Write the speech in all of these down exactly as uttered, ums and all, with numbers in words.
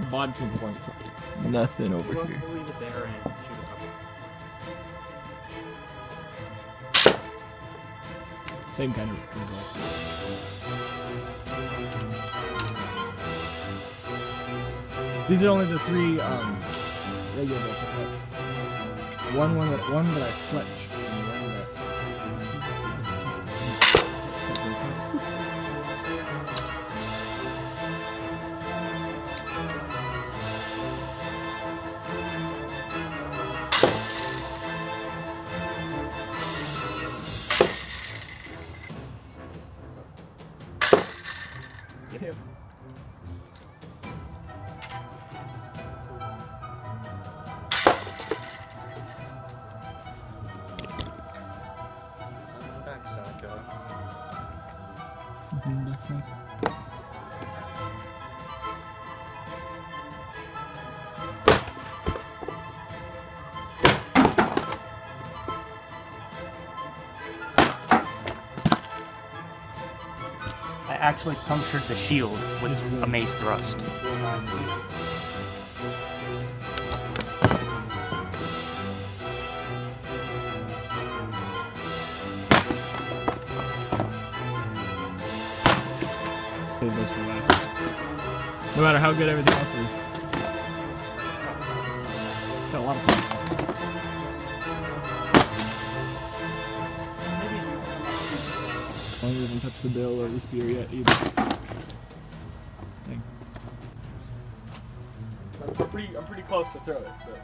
vodka points. Nothing over we'll, here. We'll leave it there and shoot a couple. Same kind of result. These are only the three um, regular bolts. One, one, that, one that I fletch, and one that. Yep. Backside, though. Nothing on the backside. I actually punctured the shield with a mace thrust. Save those for last. No matter how good everything else is. It's got a lot of fun. I don't even touch the bill or the spear yet either. Dang. I'm pretty, I'm pretty close to throw it, but.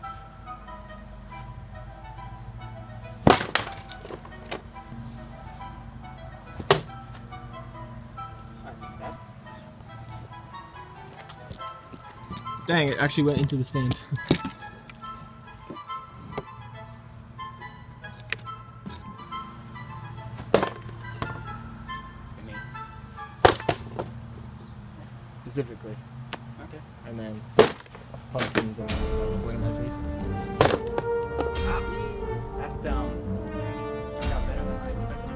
Dang, it actually went into the stand. Specifically. Okay. And then pumpkins and going in my face. Ah, that um, turned out better than I expected.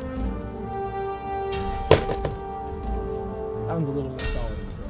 That one's a little more solid.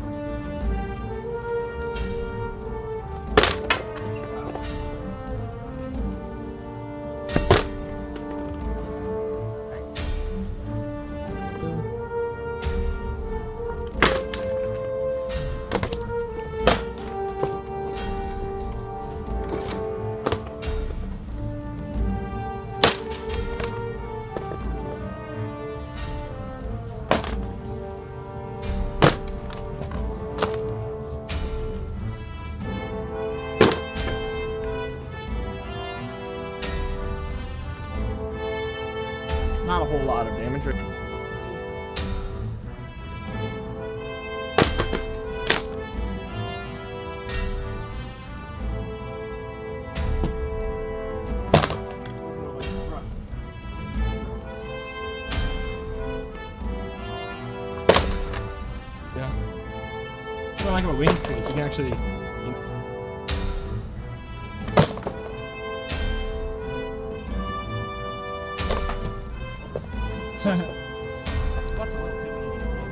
Not a whole lot of damage. Yeah. It's what I like about wing skates. You can actually. That spot's a little too easy for me.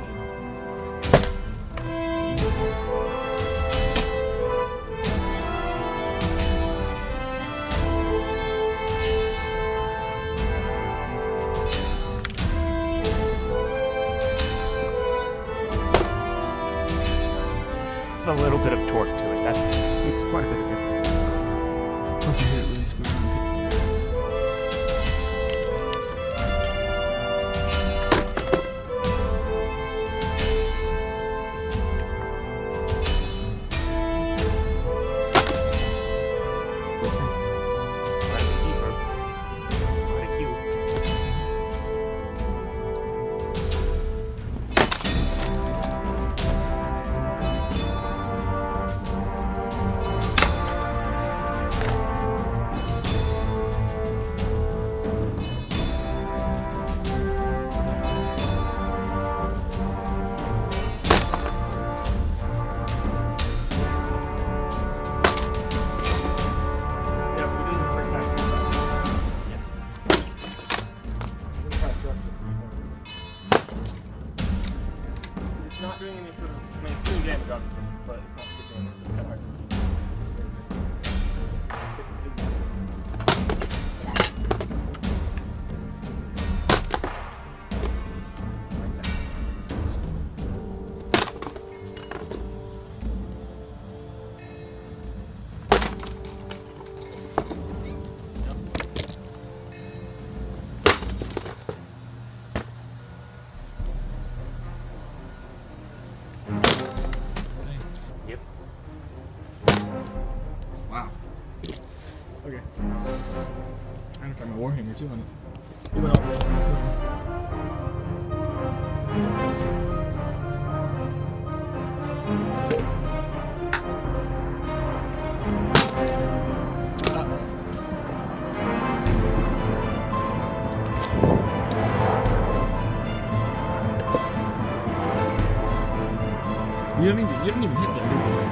A little bit of torque to it. That makes quite a bit of difference. Plus you hit it really square on Okay. I'm gonna try my warhammer too on it. It went all let's go. You don't even you don't even hit there, do you?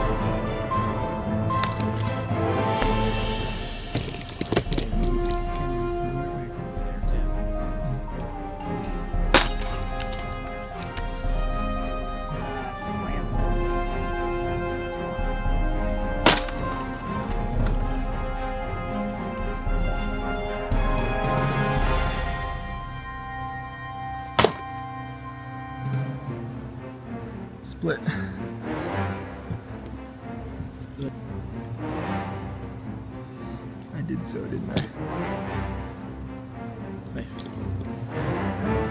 Split. I did so, didn't I? Nice.